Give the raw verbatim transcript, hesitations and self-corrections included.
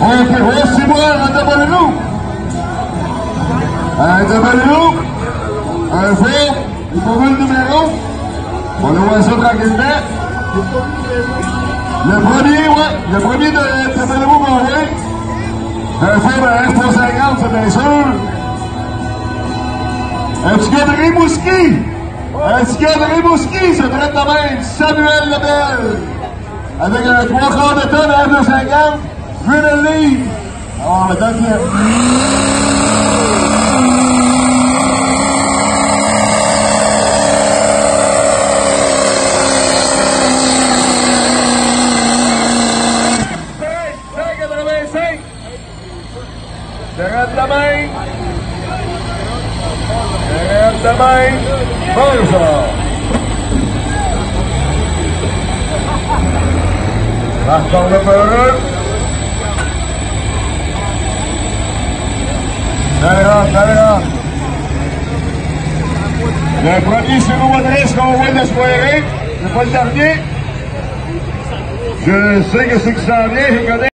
On peut voir si moi, un double loup. Un double loup. Un faux. Il faut voir le numéro. On va voir ça tranquillement. Le premier, ouais. Le premier de double loup qu'on voit. Un faux de F trois cinquante, c'est bien sûr. Un petit gars de Rimouski. Un petit gars de Rimouski, c'est vrai de même. Samuel Lebel. Avec un trois quarts de tonne à F deux cinquante. Vu le livre. Alors, le temps qu'il cent quatre-vingt-cinq. J'arrête la main. J'arrête la main. Bonjour. Marchand le peureux. Allez, rentre, allez, rentre. Le premier sur l'adresse qu'on voit de la soirée, c'est pas le dernier. Je sais que c'est qui s'en vient, je connais.